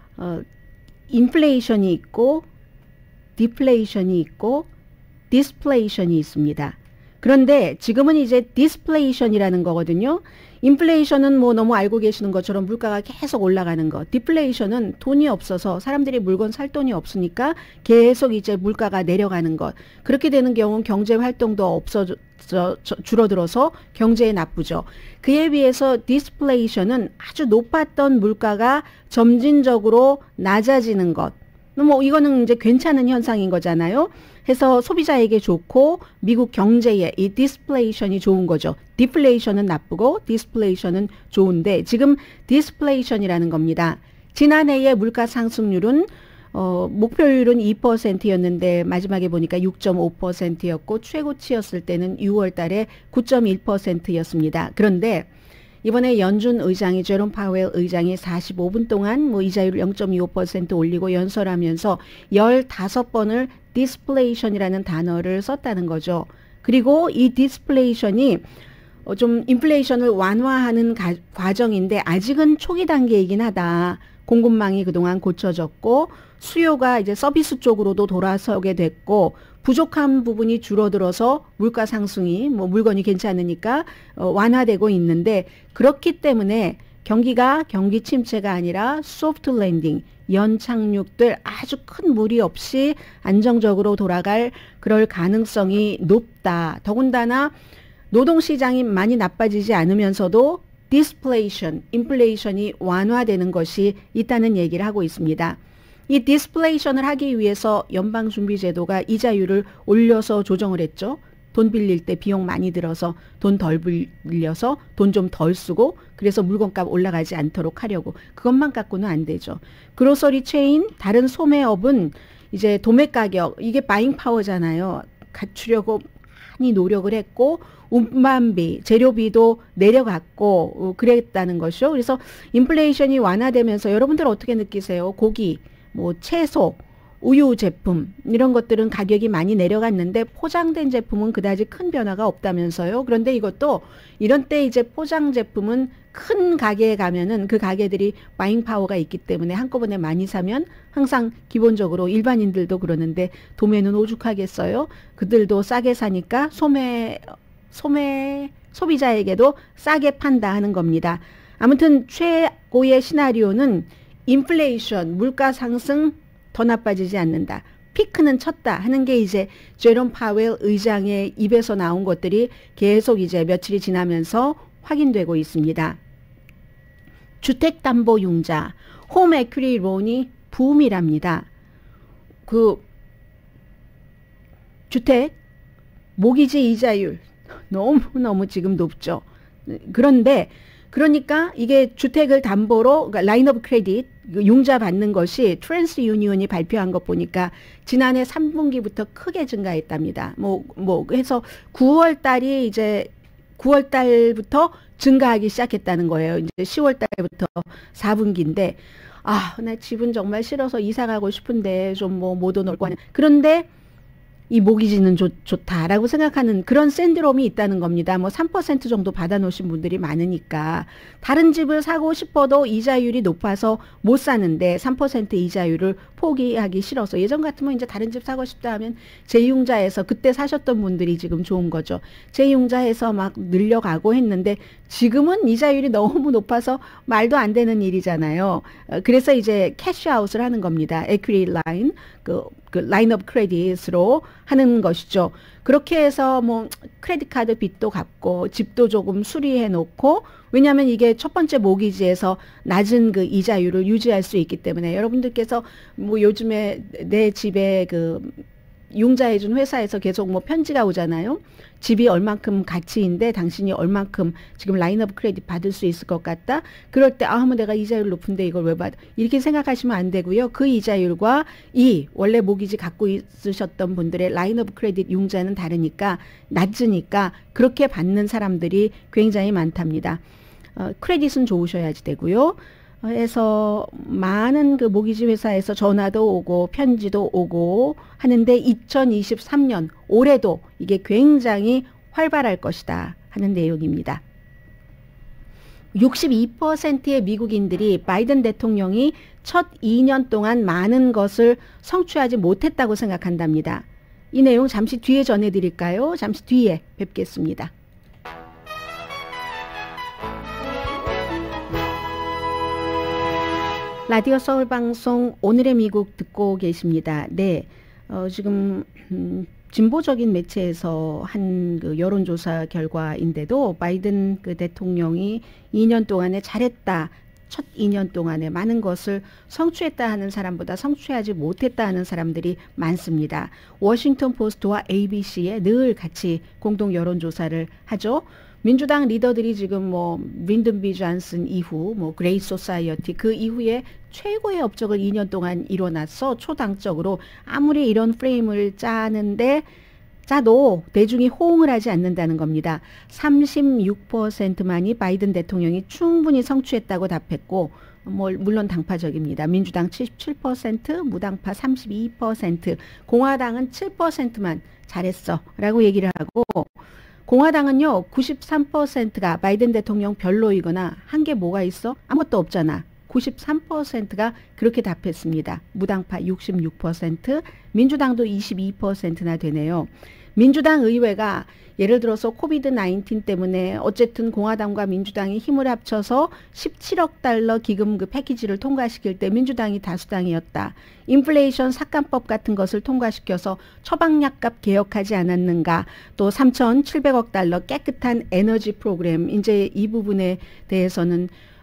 인플레이션이 있고 디플레이션이 있고 디스플레이션이 있습니다. 그런데 지금은 이제 디스플레이션이라는 거거든요. 인플레이션은 뭐 너무 알고 계시는 것처럼 물가가 계속 올라가는 것. 디플레이션은 돈이 없어서 사람들이 물건 살 돈이 없으니까 계속 이제 물가가 내려가는 것. 그렇게 되는 경우는 경제 활동도 줄어들어서 경제에 나쁘죠. 그에 비해서 디스플레이션은 아주 높았던 물가가 점진적으로 낮아지는 것. 뭐 이거는 이제 괜찮은 현상인 거잖아요. 해서 소비자에게 좋고 미국 경제에 이 디스플레이션이 좋은 거죠. 디플레이션은 나쁘고 디스플레이션은 좋은데, 지금 디스플레이션이라는 겁니다. 지난해의 물가 상승률은 목표율은 2%였는데 마지막에 보니까 6.5%였고 최고치였을 때는 6월 달에 9.1%였습니다. 그런데 이번에 연준 의장이, 제롬 파웰 의장이 45분 동안 뭐 이자율을 0.25% 올리고 연설하면서 15번을 디스플레이션이라는 단어를 썼다는 거죠. 그리고 이 디스플레이션이 좀 인플레이션을 완화하는 과정인데 아직은 초기 단계이긴 하다. 공급망이 그동안 고쳐졌고 수요가 이제 서비스 쪽으로도 돌아서게 됐고 부족한 부분이 줄어들어서 물가 상승이, 뭐 물건이 괜찮으니까 완화되고 있는데, 그렇기 때문에 경기 침체가 아니라 소프트 랜딩, 연착륙들 아주 큰 무리 없이 안정적으로 돌아갈 그럴 가능성이 높다. 더군다나 노동시장이 많이 나빠지지 않으면서도 디스플레이션, 인플레이션이 완화되는 것이 있다는 얘기를 하고 있습니다. 이 디스플레이션을 하기 위해서 연방준비제도가 이자율을 올려서 조정을 했죠. 돈 빌릴 때 비용 많이 들어서 돈 덜 빌려서 돈 좀 덜 쓰고 그래서 물건값 올라가지 않도록 하려고. 그것만 갖고는 안 되죠. 그로서리 체인, 다른 소매업은 이제 도매 가격, 이게 바잉 파워잖아요. 갖추려고 많이 노력을 했고 운반비, 재료비도 내려갔고 그랬다는 것이죠. 그래서 인플레이션이 완화되면서 여러분들 어떻게 느끼세요? 고기, 뭐 채소, 우유 제품 이런 것들은 가격이 많이 내려갔는데 포장된 제품은 그다지 큰 변화가 없다면서요. 그런데 이것도 이런 때 이제 포장 제품은 큰 가게에 가면은 그 가게들이 바잉 파워가 있기 때문에 한꺼번에 많이 사면 항상 기본적으로 일반인들도 그러는데 도매는 오죽하겠어요. 그들도 싸게 사니까 소비자에게도 싸게 판다 하는 겁니다. 아무튼 최고의 시나리오는 인플레이션, 물가 상승 더 나빠지지 않는다. 피크는 쳤다 하는 게 이제 제롬 파웰 의장의 입에서 나온 것들이 계속 이제 며칠이 지나면서 확인되고 있습니다. 주택담보융자, 홈 에퀴리 론이 붐이랍니다. 그 주택 모기지 이자율 너무너무 지금 높죠. 그러니까 이게 주택을 담보로 그러니까 라인 오브 크레딧 융자 받는 것이 트랜스 유니온이 발표한 것 보니까 지난해 3분기부터 크게 증가했답니다. 뭐 해서 9월 달이 이제 9월 달부터 증가하기 시작했다는 거예요. 이제 10월 달부터 4분기인데 나 집은 정말 싫어서 이사 가고 싶은데 좀 뭐 못 오고 하는. 그런데 이 모기지는 좋다라고 생각하는 그런 샌드롬이 있다는 겁니다. 뭐 3% 정도 받아놓으신 분들이 많으니까 다른 집을 사고 싶어도 이자율이 높아서 못 사는데 3% 이자율을 포기하기 싫어서 예전 같으면 이제 다른 집 사고 싶다 하면 제2융자에서 그때 사셨던 분들이 지금 좋은 거죠. 제2융자에서 막 늘려가고 했는데 지금은 이자율이 너무 높아서 말도 안 되는 일이잖아요. 그래서 이제 캐시아웃을 하는 겁니다. 에퀴리 라인, 그 라인 오브 크레딧으로 하는 것이죠. 그렇게 해서 뭐 크레딧 카드 빚도 갚고 집도 조금 수리해 놓고 왜냐하면 이게 첫 번째 모기지에서 낮은 그 이자율을 유지할 수 있기 때문에 여러분들께서 뭐 요즘에 내 집에 그 융자해준 회사에서 계속 뭐 편지가 오잖아요. 집이 얼만큼 가치인데 당신이 얼만큼 지금 라인 오브 크레딧 받을 수 있을 것 같다. 그럴 때 뭐 내가 이자율 높은데 이걸 왜 받아. 이렇게 생각하시면 안 되고요. 그 이자율과 이 원래 모기지 갖고 있으셨던 분들의 라인 오브 크레딧 융자는 다르니까 낮으니까 그렇게 받는 사람들이 굉장히 많답니다. 크레딧은 좋으셔야지 되고요. 해서 많은 그 모기지 회사에서 전화도 오고 편지도 오고 하는데 2023년 올해도 이게 굉장히 활발할 것이다 하는 내용입니다. 62%의 미국인들이 바이든 대통령이 첫 2년 동안 많은 것을 성취하지 못했다고 생각한답니다. 이 내용 잠시 뒤에 전해드릴까요? 잠시 뒤에 뵙겠습니다. 라디오 서울 방송 오늘의 미국 듣고 계십니다. 네, 지금 진보적인 매체에서 한 그 여론조사 결과인데도 바이든 그 대통령이 2년 동안에 잘했다. 첫 2년 동안에 많은 것을 성취했다 하는 사람보다 성취하지 못했다 하는 사람들이 많습니다. 워싱턴 포스트와 ABC에 늘 같이 공동 여론조사를 하죠. 민주당 리더들이 지금 뭐 린든 B 존슨 이후 뭐 그레이트 소사이어티 그 이후에 최고의 업적을 2년 동안 이뤄놨어. 초당적으로 아무리 이런 프레임을 짜도 대중이 호응을 하지 않는다는 겁니다. 36%만이 바이든 대통령이 충분히 성취했다고 답했고 물론 당파적입니다. 민주당 77%, 무당파 32%, 공화당은 7%만 잘했어 라고 얘기를 하고 공화당은요 93%가 바이든 대통령 별로이거나 한 게 뭐가 있어? 아무것도 없잖아. 93%가 그렇게 답했습니다. 무당파 66%, 민주당도 22%나 되네요. 민주당 의회가 예를 들어서 코비드-19 때문에 어쨌든 공화당과 민주당이 힘을 합쳐서 17억 달러 기금 그 패키지를 통과시킬 때 민주당이 다수당이었다. 인플레이션 삭감법 같은 것을 통과시켜서 처방약값 개혁하지 않았는가. 또 3,700억 달러 깨끗한 에너지 프로그램. 이제 이 부분에 대해서는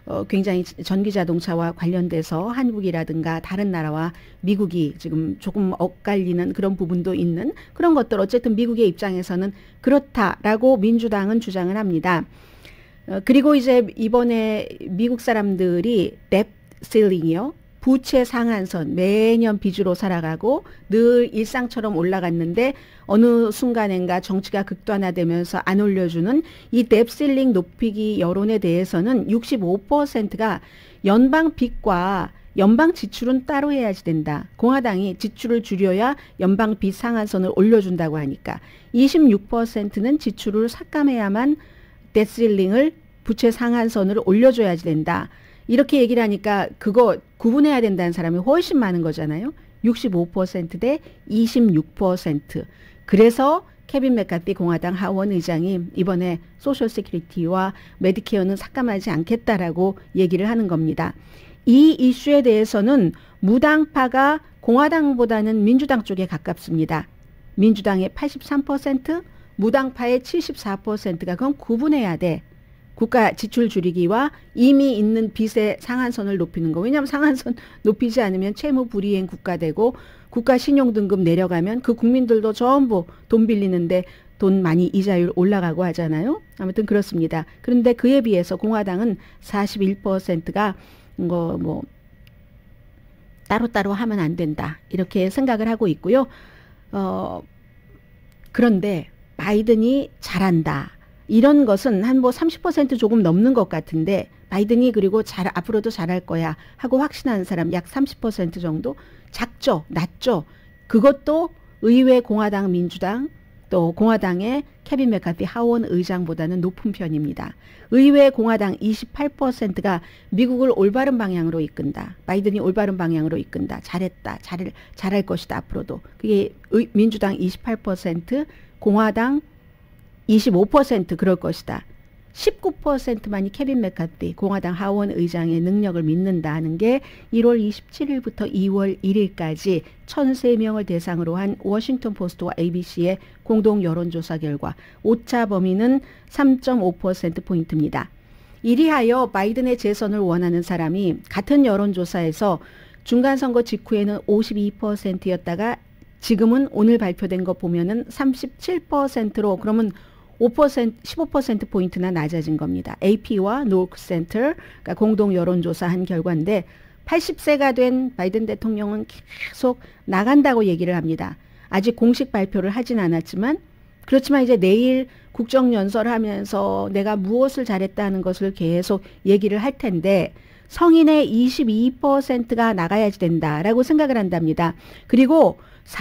굉장히 전기자동차와 관련돼서 한국이라든가 다른 나라와 미국이 지금 조금 엇갈리는 그런 부분도 있는 그런 것들 어쨌든 미국의 입장에서는 그렇다라고 민주당은 주장을 합니다. 그리고 이제 이번에 미국 사람들이 뎁 실링이요. 부채 상한선 매년 빚으로 살아가고 늘 일상처럼 올라갔는데 어느 순간인가 정치가 극단화되면서 안 올려주는 이 뎁 실링 높이기 여론에 대해서는 65%가 연방 빚과 연방 지출은 따로 해야지 된다. 공화당이 지출을 줄여야 연방 빚 상한선을 올려준다고 하니까 26%는 지출을 삭감해야만 뎁 실링을 부채 상한선을 올려줘야지 된다. 이렇게 얘기를 하니까 그거 구분해야 된다는 사람이 훨씬 많은 거잖아요. 65% 대 26%. 그래서 케빈 맥카티 공화당 하원 의장이 이번에 소셜 세큐리티와 메디케어는 삭감하지 않겠다라고 얘기를 하는 겁니다. 이 이슈에 대해서는 무당파가 공화당보다는 민주당 쪽에 가깝습니다. 민주당의 83%, 무당파의 74%가 그건 구분해야 돼. 국가 지출 줄이기와 이미 있는 빚의 상한선을 높이는 거. 왜냐하면 상한선 높이지 않으면 채무 불이행 국가 되고 국가 신용등급 내려가면 그 국민들도 전부 돈 빌리는데 돈 많이 이자율 올라가고 하잖아요. 아무튼 그렇습니다. 그런데 그에 비해서 공화당은 41%가 뭐 따로따로 하면 안 된다. 이렇게 생각을 하고 있고요. 그런데 바이든이 잘한다. 이런 것은 한 뭐 30% 조금 넘는 것 같은데 바이든이 그리고 앞으로도 잘할 거야 하고 확신하는 사람 약 30% 정도 작죠. 낮죠. 그것도 의회 공화당 민주당 또 공화당의 케빈 맥카티 하원 의장보다는 높은 편입니다. 의회 공화당 28%가 미국을 올바른 방향으로 이끈다. 바이든이 올바른 방향으로 이끈다. 잘했다. 잘할 것이다. 앞으로도. 그게 민주당 28%, 공화당 25% 그럴 것이다. 19%만이 케빈 맥카티 공화당 하원 의장의 능력을 믿는다 하는 게 1월 27일부터 2월 1일까지 1,003명을 대상으로 한 워싱턴 포스트와 ABC의 공동 여론조사 결과 오차 범위는 3.5%포인트입니다. 이리하여 바이든의 재선을 원하는 사람이 같은 여론조사에서 중간선거 직후에는 52%였다가 지금은 오늘 발표된 거 보면은 37%로 그러면 15%포인트나 낮아진 겁니다. AP와 노크 센터, 그러니까 공동 여론조사한 결과인데 80세가 된 바이든 대통령은 계속 나간다고 얘기를 합니다. 아직 공식 발표를 하진 않았지만 그렇지만 이제 내일 국정연설을 하면서 내가 무엇을 잘했다는 것을 계속 얘기를 할 텐데 성인의 22%가 나가야지 된다라고 생각을 한답니다. 그리고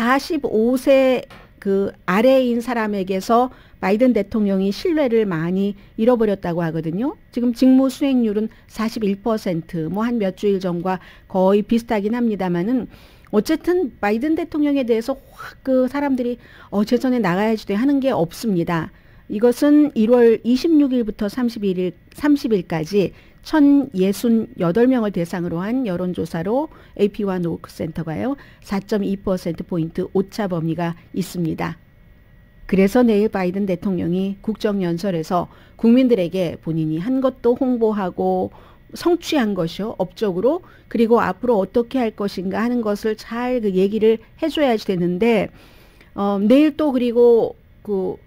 45세 그 아래인 사람에게서 바이든 대통령이 신뢰를 많이 잃어버렸다고 하거든요. 지금 직무 수행률은 41%, 뭐 한 몇 주일 전과 거의 비슷하긴 합니다만은 어쨌든 바이든 대통령에 대해서 확 그 사람들이 재선에 나가야지 돼 하는 게 없습니다. 이것은 1월 26일부터 30일까지 1,068명을 대상으로 한 여론조사로 AP와 노크센터가요. 4.2%포인트 오차 범위가 있습니다. 그래서 내일 바이든 대통령이 국정연설에서 국민들에게 본인이 한 것도 홍보하고 성취한 것이요. 업적으로 그리고 앞으로 어떻게 할 것인가 하는 것을 잘 그 얘기를 해줘야지 되는데 내일 또 그리고 그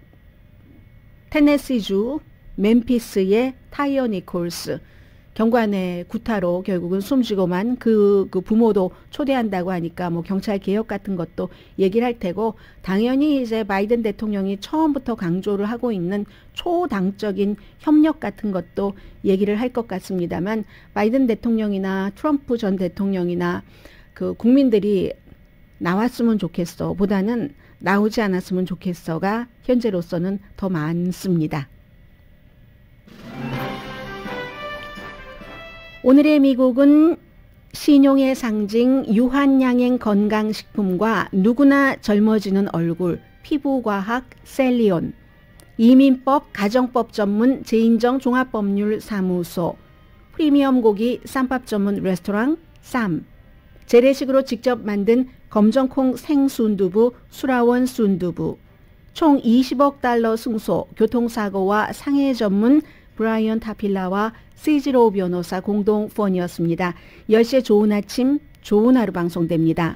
테네시주 멤피스의 타이어 니콜스 경관의 구타로 결국은 숨지고만 그 부모도 초대한다고 하니까 뭐 경찰 개혁 같은 것도 얘기를 할 테고 당연히 이제 바이든 대통령이 처음부터 강조를 하고 있는 초당적인 협력 같은 것도 얘기를 할 것 같습니다만 바이든 대통령이나 트럼프 전 대통령이나 그 국민들이 나왔으면 좋겠어 보다는 나오지 않았으면 좋겠어가 현재로서는 더 많습니다. 오늘의 미국은 신용의 상징 유한양행 건강식품과 누구나 젊어지는 얼굴 피부과학 셀리온, 이민법 가정법 전문 제인정 종합법률사무소, 프리미엄 고기 쌈밥 전문 레스토랑 쌈, 재래식으로 직접 만든 검정콩 생순두부 수라원 순두부, 총 20억 달러 승소 교통사고와 상해 전문 브라이언 타필라와 시지로 변호사 공동 후원이었습니다. 10시에 좋은 아침, 좋은 하루 방송됩니다.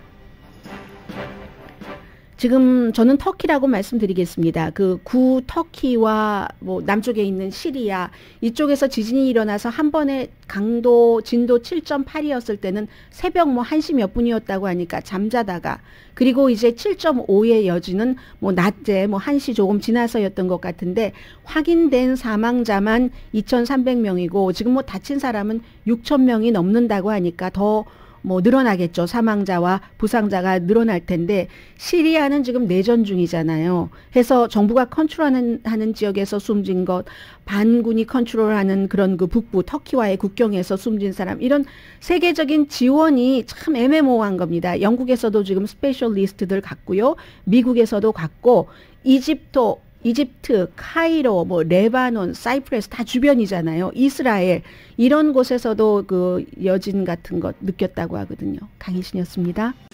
지금 저는 터키라고 말씀드리겠습니다. 그 구 터키와 뭐 남쪽에 있는 시리아 이쪽에서 지진이 일어나서 한 번에 강도 진도 7.8이었을 때는 새벽 뭐 1시 몇 분이었다고 하니까 잠자다가 그리고 이제 7.5의 여진은 뭐 낮에 뭐 1시 조금 지나서였던 것 같은데 확인된 사망자만 2,300명이고 지금 뭐 다친 사람은 6,000명이 넘는다고 하니까 더 뭐 늘어나겠죠. 사망자와 부상자가 늘어날 텐데 시리아는 지금 내전 중이잖아요. 해서 정부가 컨트롤하는 지역에서 숨진 것, 반군이 컨트롤하는 그런 그 북부 터키와의 국경에서 숨진 사람 이런 세계적인 지원이 참 애매모호한 겁니다. 영국에서도 지금 스페셜 리스트들 갖고요. 미국에서도 갖고 이집트, 카이로, 뭐 레바논, 사이프러스 다 주변이잖아요. 이스라엘 이런 곳에서도 그 여진 같은 것 느꼈다고 하거든요. 강희신이었습니다.